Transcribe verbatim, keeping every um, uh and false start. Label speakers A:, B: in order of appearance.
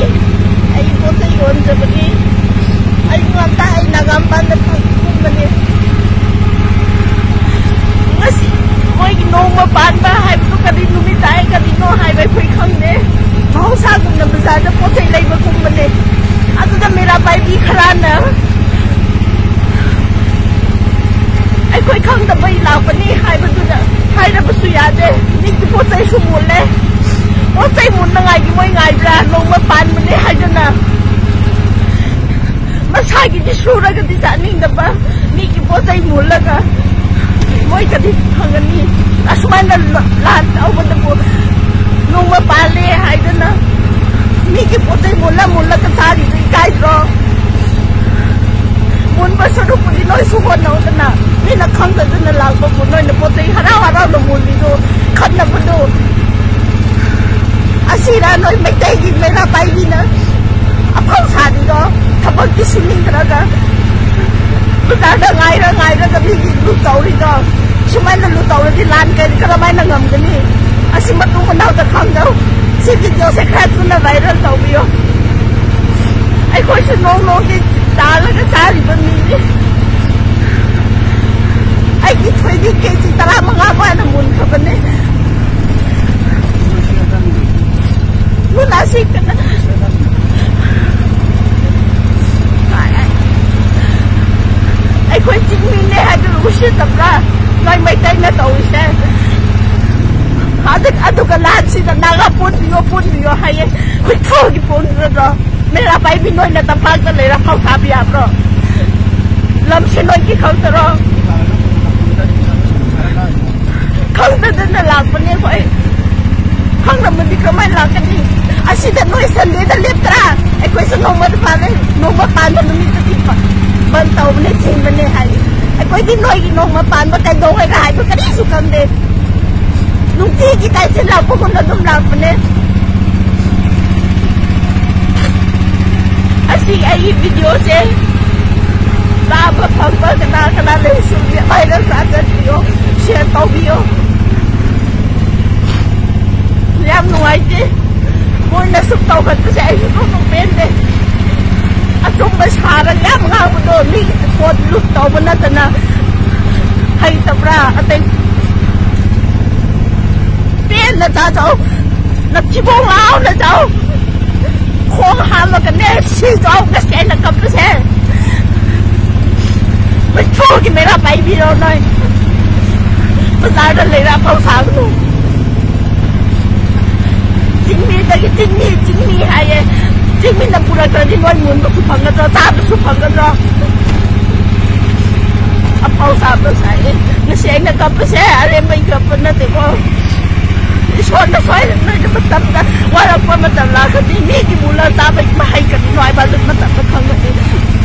A: ai ko sa yon sa bani ai ngata ai nagampan na kung bani ngasi moi no mapan ba hai to kadi numitai kadi no hai bai phoi khang ne mau sa kum na bazar da po thai lai ba kum bani adu da mera bai bi khara na ai khoi khang da bai la bani hai ba du da hai da ba su ya de ni ki po thai su mul le po thai mun na ngai ki moi ngai bra no mapan bani hai da na masagi di sura ka di sa ning da ba ni ki po thai mul la ka moi ka di hangani asman na lan au ba da po no mapan le hai da na ni ki po thai mul la mul la ka sa ri kai ro mun ba sa ru pu di noi su ho no da na ni na khang da na la ba pu noi na po thai hara hara no mul ni do khan na ba do asira noi mai tai gi me na pai gi na apau sa di do thabak ki suning tra ga ba da ngai ra ngai ra ga bi gi lu tau ri do sumai na lu tau di lan kai ka mai na ngam ga ni asi ma tu ko na da khang do si gi jo se kha tu na viral tau bi yo ai ko se no no ki ta la ka sa ri ba ni ai ki thoi di ke chi tara ma nga ba na mun kha ba ne nu na si ka na ai ko chi mi ne ha du shi ta pra noi mai tai na tau se adik adu ka la si na na pun yo pun yo ha ye ko tho ki pun ro mera pai bi noi na ta phak ta le ra khau sa bi ap ro lam se noi ki khau ta ro khang ta na la pa ne ko ai khang na mun di ka mai la ka ni asi da noi san le da le tra ai ko se no ma pa le no ma pa na mi ta ti pa ban tau ne chin ban ne hai ai ko di noi ki no ma pa ma ta do ai ga ai ko ka di su kam de nung ti ki tai chen la ko ko na dum la pa ne asi ai video se ba ba phang ba kana kana le su bi ai ra sa ta video share tau video yam nuai ti moi na su tau ka se ai su no pen de atum ba sa ra yam nga bu do ni ko lu tau ba na ta na hai ta bra ate pen na ta chau na chi bo ngao na chau khong ha ma ka ne si chau ka se na kap se mai chu ki mera pai bi ro noi bazar da le ra phau sa lu chính mi ta cái chính mi chính mi hay vậy chính mi là phụ nữ đi nuôi muốn nó sụp phẳng nó ta nó sụp phẳng nó ấp ao sạp nó sai nó sẽ nó cầm nó sẽ ở đây mình cầm nó thì có xoay nó xoay nó nó mất tâm ra qua đâu qua mất tâm là cái gì mi cái mù la ta mình mà hay cái nói bao giờ mất tâm nó không được